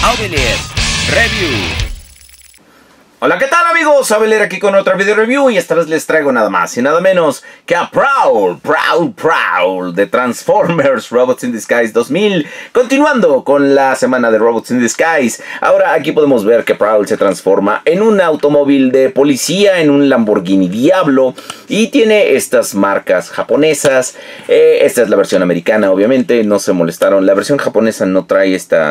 Aubelier Review. Hola, ¿qué tal amigos? Aubelier aquí con otra video review y esta vez les traigo nada más y nada menos que a Prowl de Transformers Robots in Disguise 2000. Continuando con la semana de Robots in Disguise, ahora aquí podemos ver que Prowl se transforma en un automóvil de policía, en un Lamborghini Diablo, y tiene estas marcas japonesas. Esta es la versión americana, obviamente, no se molestaron. La versión japonesa no trae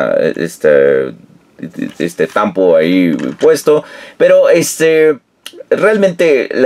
este tampo ahí puesto, pero realmente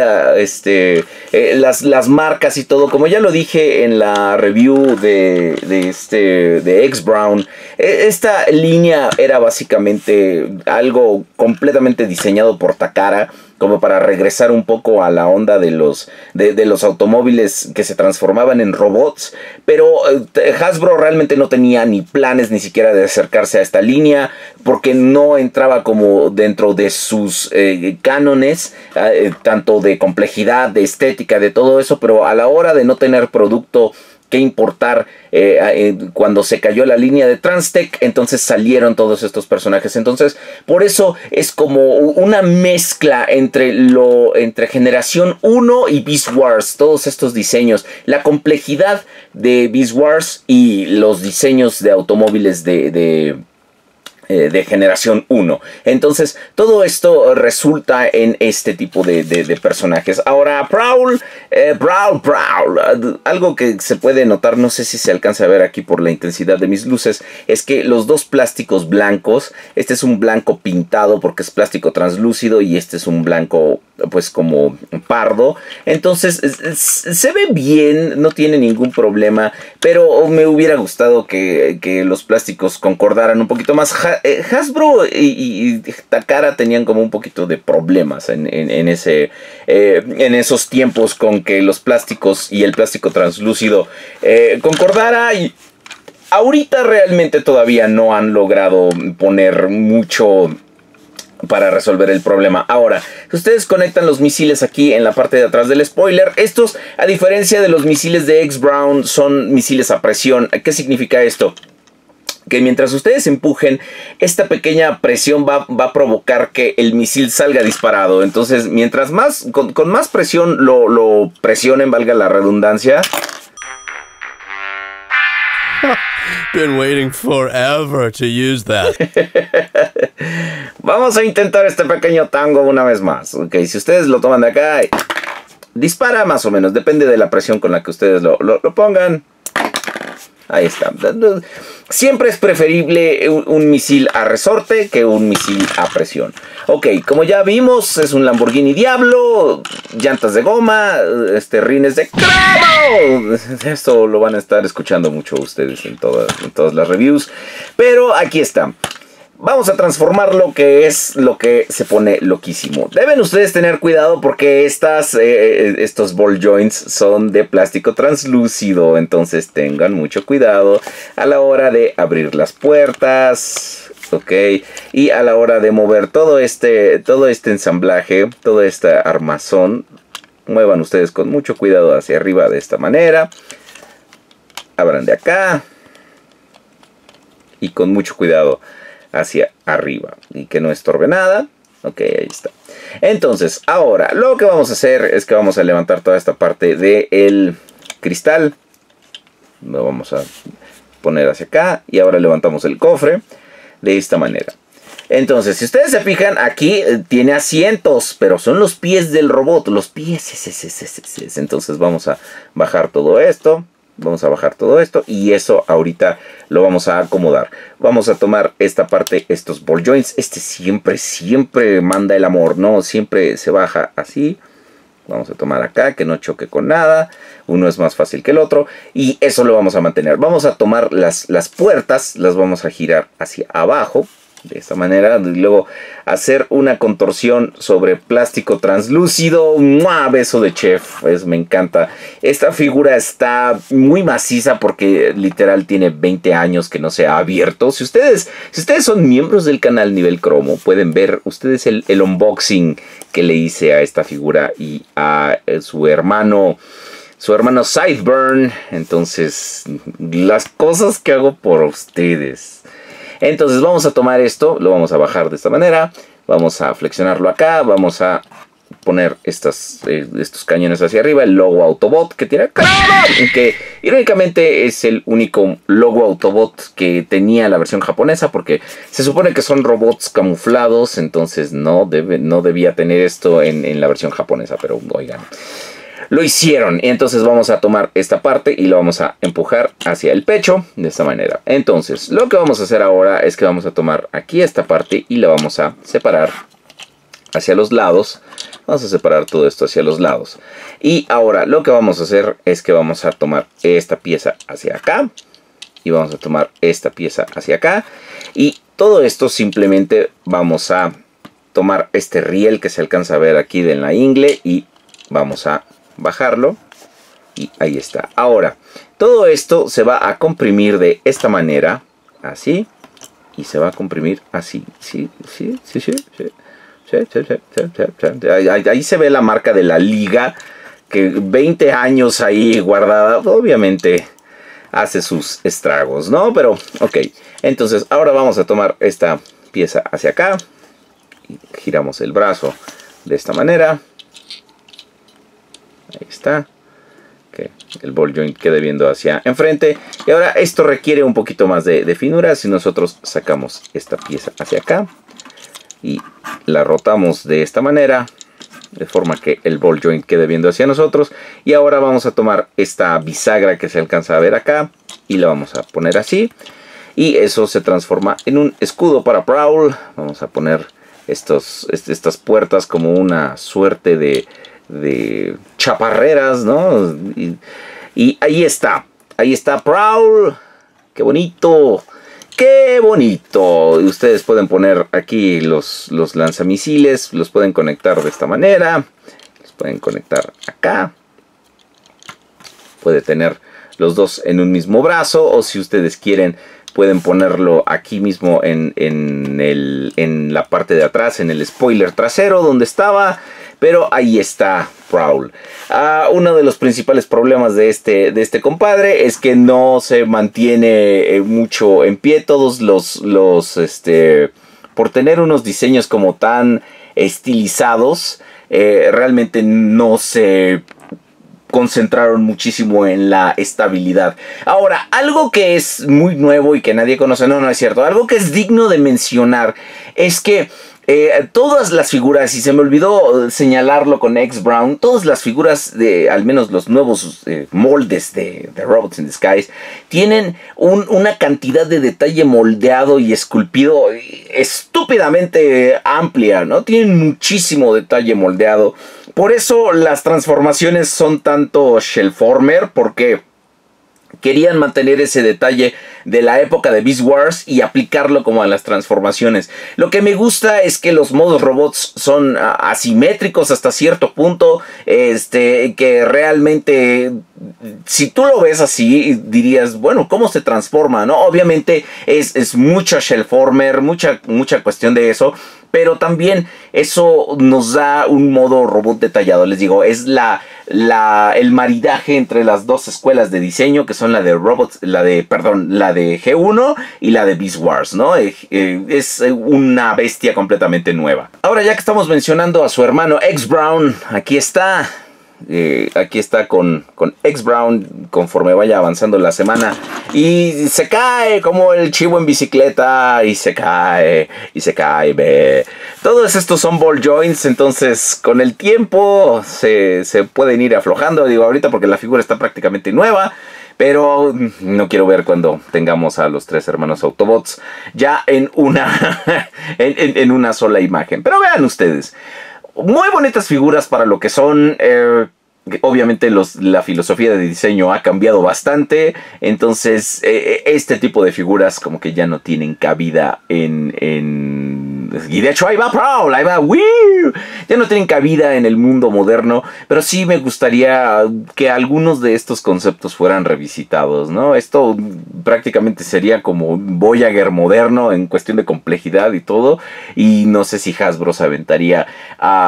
las marcas y todo, como ya lo dije en la review de X-Brown, esta línea era básicamente algo completamente diseñado por Takara, como para regresar un poco a la onda de los automóviles que se transformaban en robots. Pero Hasbro realmente no tenía ni planes ni siquiera de acercarse a esta línea, porque no entraba como dentro de sus cánones, tanto de complejidad, de estética, de todo eso. Pero a la hora de no tener producto que importar, cuando se cayó la línea de Transtech, entonces salieron todos estos personajes. Entonces, por eso es como una mezcla entre Generación 1 y Beast Wars. Todos estos diseños, la complejidad de Beast Wars y los diseños de automóviles de Generación 1. Entonces todo esto resulta en este tipo de personajes. Ahora Prowl, algo que se puede notar, no sé si se alcanza a ver aquí por la intensidad de mis luces, es que los dos plásticos blancos, este es un blanco pintado porque es plástico translúcido y este es un blanco pues como pardo. Entonces se ve bien, no tiene ningún problema, pero me hubiera gustado que los plásticos concordaran un poquito más. Hasbro y Takara tenían como un poquito de problemas en esos tiempos con que los plásticos y el plástico translúcido concordara, y ahorita realmente todavía no han logrado poner mucho para resolver el problema. Ahora, si ustedes conectan los misiles aquí en la parte de atrás del spoiler, estos, a diferencia de los misiles de X-Brown, son misiles a presión. ¿Qué significa esto? Que mientras ustedes empujen, esta pequeña presión va a provocar que el misil salga disparado. Entonces, mientras más, con más presión lo presionen, valga la redundancia. Been waiting forever to use that. Vamos a intentar este pequeño tango una vez más. Ok, si ustedes lo toman de acá, dispara más o menos, depende de la presión con la que ustedes lo pongan. Ahí está. Siempre es preferible un misil a resorte que un misil a presión. Ok, como ya vimos, es un Lamborghini Diablo, llantas de goma, rines de cromo. Esto lo van a estar escuchando mucho ustedes en todas las reviews. Pero aquí está. Vamos a transformar lo que se pone loquísimo. Deben ustedes tener cuidado porque estos ball joints son de plástico translúcido. Entonces tengan mucho cuidado a la hora de abrir las puertas. Ok. Y a la hora de mover todo este ensamblaje, todo este armazón, muevan ustedes con mucho cuidado hacia arriba de esta manera. Abran de acá. Y con mucho cuidado hacia arriba y que no estorbe nada. Ok, ahí está. Entonces, ahora lo que vamos a hacer es que vamos a levantar toda esta parte del cristal. Lo vamos a poner hacia acá y ahora levantamos el cofre de esta manera. Entonces, si ustedes se fijan, aquí tiene asientos, pero son los pies del robot, los pies. Entonces vamos a bajar todo esto. Vamos a bajar todo esto y eso ahorita lo vamos a acomodar. Vamos a tomar esta parte, estos ball joints. Siempre manda el amor, ¿no? Siempre se baja así. Vamos a tomar acá, que no choque con nada. Uno es más fácil que el otro. Y eso lo vamos a mantener. Vamos a tomar las puertas, las vamos a girar hacia abajo. De esta manera, y luego hacer una contorsión sobre plástico translúcido. ¡Mua! Beso de chef, me encanta. Esta figura está muy maciza porque literal tiene 20 años que no se ha abierto. Si ustedes son miembros del canal Nivel Cromo, pueden ver ustedes el unboxing que le hice a esta figura y a su hermano Sideburn. Entonces, las cosas que hago por ustedes. Entonces vamos a tomar esto, lo vamos a bajar de esta manera, vamos a flexionarlo acá, vamos a poner estos cañones hacia arriba, el logo Autobot que tiene acá, que irónicamente es el único logo Autobot que tenía la versión japonesa, porque se supone que son robots camuflados, entonces no debía tener esto en la versión japonesa, pero oigan, lo hicieron. Entonces vamos a tomar esta parte y lo vamos a empujar hacia el pecho de esta manera. Entonces lo que vamos a hacer ahora es que vamos a tomar aquí esta parte y la vamos a separar hacia los lados. Vamos a separar todo esto hacia los lados. Y ahora lo que vamos a hacer es que vamos a tomar esta pieza hacia acá. Y vamos a tomar esta pieza hacia acá. Y todo esto simplemente vamos a tomar este riel que se alcanza a ver aquí de la ingle. Y vamos a bajarlo. Y ahí está. Ahora, todo esto se va a comprimir de esta manera. Así. Y se va a comprimir así. Sí. Ahí se ve la marca de la liga, que 20 años ahí guardada, obviamente hace sus estragos, ¿no? Pero, ok, entonces ahora vamos a tomar esta pieza hacia acá, y giramos el brazo de esta manera, ahí está, que el ball joint quede viendo hacia enfrente, y ahora esto requiere un poquito más de finura. Si nosotros sacamos esta pieza hacia acá, y la rotamos de esta manera, de forma que el ball joint quede viendo hacia nosotros. Y ahora vamos a tomar esta bisagra que se alcanza a ver acá y la vamos a poner así. Y eso se transforma en un escudo para Prowl. Vamos a poner estas puertas como una suerte de chaparreras, ¿no? Y ahí está Prowl. ¡Qué bonito! ¡Qué bonito! Ustedes pueden poner aquí los lanzamisiles, los pueden conectar de esta manera, los pueden conectar acá. Puede tener los dos en un mismo brazo, o si ustedes quieren pueden ponerlo aquí mismo en la parte de atrás, en el spoiler trasero donde estaba. Pero ahí está Prowl. Uno de los principales problemas de este compadre es que no se mantiene mucho en pie. Todos por tener unos diseños como tan estilizados, realmente no se concentraron muchísimo en la estabilidad. Ahora, algo que es muy nuevo y que nadie conoce, no es cierto, algo que es digno de mencionar es que todas las figuras, y se me olvidó señalarlo con X-Brown, todas las figuras de, al menos los nuevos moldes de Robots in Disguise, tienen una cantidad de detalle moldeado y esculpido estúpidamente amplia, ¿no? Tienen muchísimo detalle moldeado. Por eso las transformaciones son tanto Shellformer, porque querían mantener ese detalle de la época de Beast Wars y aplicarlo como a las transformaciones. Lo que me gusta es que los modos robots son asimétricos hasta cierto punto, que realmente, si tú lo ves así, dirías, bueno, ¿cómo se transforma? ¿No? Obviamente es mucho Shellformer, mucha cuestión de eso. Pero también eso nos da un modo robot detallado. Les digo, es el maridaje entre las dos escuelas de diseño, que son la de G1 y la de Beast Wars, ¿no? Es una bestia completamente nueva. Ahora, ya que estamos mencionando a su hermano X-Brown, aquí está. Aquí está con X-Brown conforme vaya avanzando la semana, y se cae como el chivo en bicicleta, y se cae ve. Todos estos son ball joints, entonces con el tiempo se pueden ir aflojando. Digo ahorita porque la figura está prácticamente nueva, pero no quiero ver cuando tengamos a los tres hermanos Autobots ya en en una sola imagen. Pero vean ustedes, muy bonitas figuras para lo que son. Obviamente la filosofía de diseño ha cambiado bastante. Entonces este tipo de figuras como que ya no tienen cabida y de hecho ahí va Prowl, ahí va ¡Wii! Ya no tienen cabida en el mundo moderno. Pero sí me gustaría que algunos de estos conceptos fueran revisitados, ¿no? Esto prácticamente sería como Voyager moderno en cuestión de complejidad y todo. Y no sé si Hasbro se aventaría a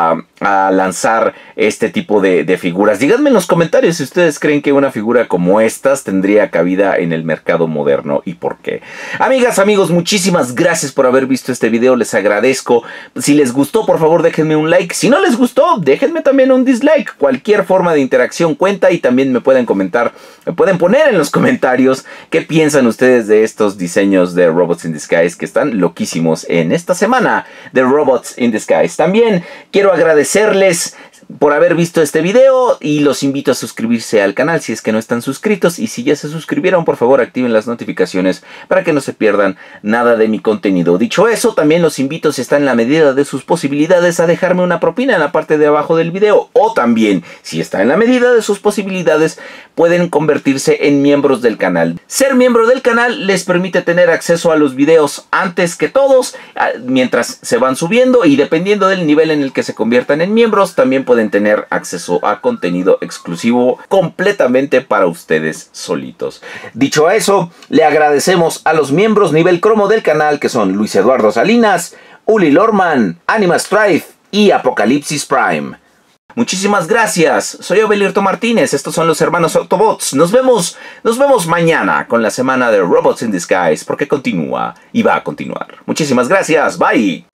a lanzar este tipo de figuras. Díganme en los comentarios si ustedes creen que una figura como estas tendría cabida en el mercado moderno y por qué. Amigas, amigos, muchísimas gracias por haber visto este video, les agradezco. Si les gustó, por favor déjenme un like. Si no les gustó, déjenme también un dislike. Cualquier forma de interacción cuenta y también me pueden comentar, me pueden poner en los comentarios qué piensan ustedes de estos diseños de Robots in Disguise que están loquísimos en esta semana de Robots in Disguise. También quiero agradecerles por haber visto este video y los invito a suscribirse al canal si es que no están suscritos, y si ya se suscribieron, por favor activen las notificaciones para que no se pierdan nada de mi contenido. Dicho eso, también los invito, si está en la medida de sus posibilidades, a dejarme una propina en la parte de abajo del video, o también, si está en la medida de sus posibilidades, pueden convertirse en miembros del canal. Ser miembro del canal les permite tener acceso a los videos antes que todos, mientras se van subiendo, y dependiendo del nivel en el que se conviertan en miembros, también pueden tener acceso a contenido exclusivo completamente para ustedes solitos. Dicho eso, le agradecemos a los miembros nivel cromo del canal, que son Luis Eduardo Salinas, Uli Lorman, Anima Strife y Apocalipsis Prime. Muchísimas gracias. Soy Abelirto Martínez. Estos son los hermanos Autobots. Nos vemos mañana con la semana de Robots in Disguise, porque continúa y va a continuar. Muchísimas gracias. Bye.